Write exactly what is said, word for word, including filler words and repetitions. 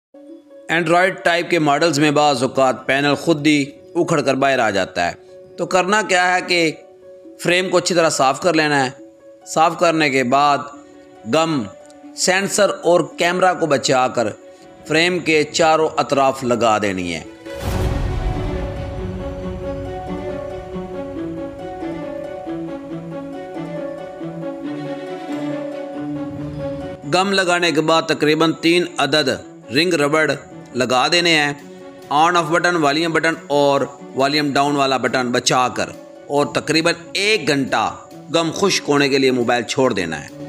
Android type के models में बाज़ औक़ात पैनल खुद ही उखड़ कर बाहर आ जाता है। तो करना क्या है कि फ्रेम को अच्छी तरह साफ़ कर लेना है। साफ़ करने के बाद गम सेंसर और कैमरा को बचाकर फ्रेम के चारों अतराफ लगा देनी है। गम लगाने के बाद तकरीबन तीन अदद रिंग रबड़ लगा देने हैं। On off button, volume button और वॉल्यूम डाउन वाला बटन बचाकर और तकरीबन एक घंटा गम खुश्क होने के लिए मोबाइल छोड़ देना है।